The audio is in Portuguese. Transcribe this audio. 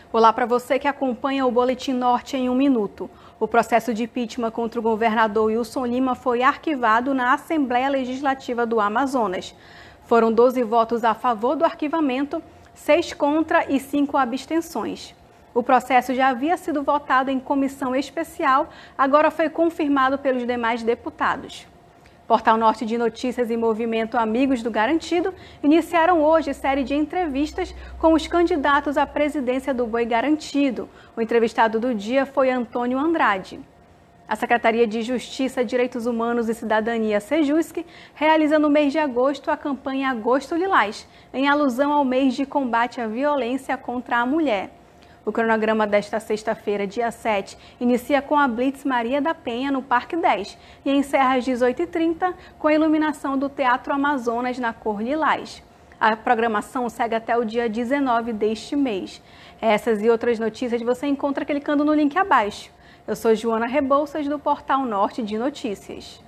Olá para você que acompanha o Boletim Norte em 1 minuto. O processo de impeachment contra o governador Wilson Lima foi arquivado na Assembleia Legislativa do Amazonas. Foram 12 votos a favor do arquivamento, 6 contra e 5 abstenções. O processo já havia sido votado em comissão especial, agora foi confirmado pelos demais deputados. Portal Norte de Notícias e Movimento Amigos do Garantido iniciaram hoje série de entrevistas com os candidatos à presidência do Boi Garantido. O entrevistado do dia foi Antônio Andrade. A Secretaria de Justiça, Direitos Humanos e Cidadania, Sejusc, realiza no mês de agosto a campanha Agosto Lilás, em alusão ao mês de combate à violência contra a mulher. O cronograma desta sexta-feira, dia 7, inicia com a Blitz Maria da Penha, no Parque 10, e encerra às 18h30 com a iluminação do Teatro Amazonas na cor lilás. A programação segue até o dia 19 deste mês. Essas e outras notícias você encontra clicando no link abaixo. Eu sou Joana Rebouças, do Portal Norte de Notícias.